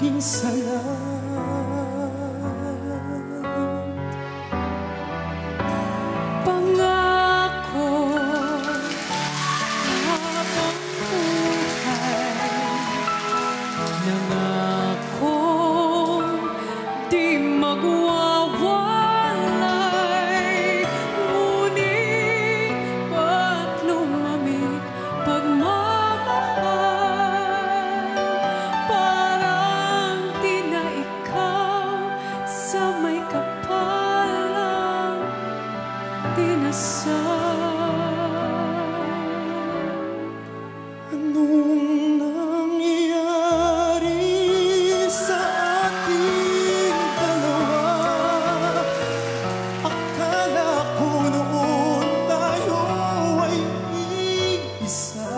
aking salat. Pangako habang buhay, nangako di magwawalay, ngunit ba't lumamig pagmamahal? Parang di na ikaw sa may kapalang dinasal. Anong nangyari sa ating dalawa? Akala ko noon tayo ay isa.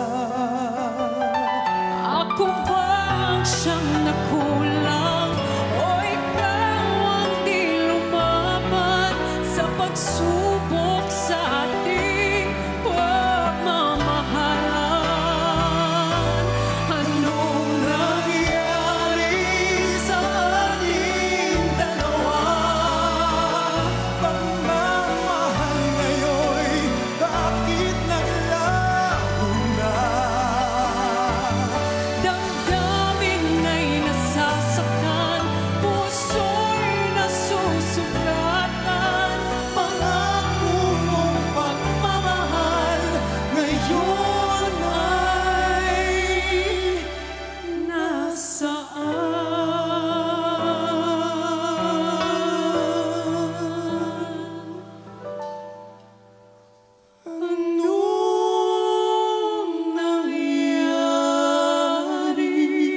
Ako bang siyang nakulang, o ikaw ang di lumaban sa pagsubok sa ating pagmamahalan? Anong nangyari sa ating dalawa? Pagmamahal ngayon'y bakit naglaho na? Damdamin nga'y nasasaktan, puso'y nasusugatan. Pangako mong pagmamahal ngayon ay nasaan? Anong nangyari?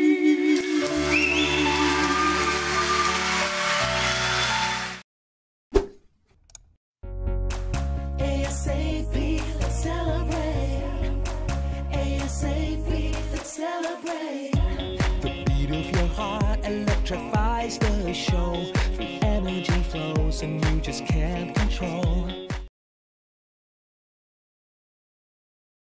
ASAP, let's celebrate. ASAP, let's celebrate. The beat of your heart electrifies the show. The energy flows and you just can't control.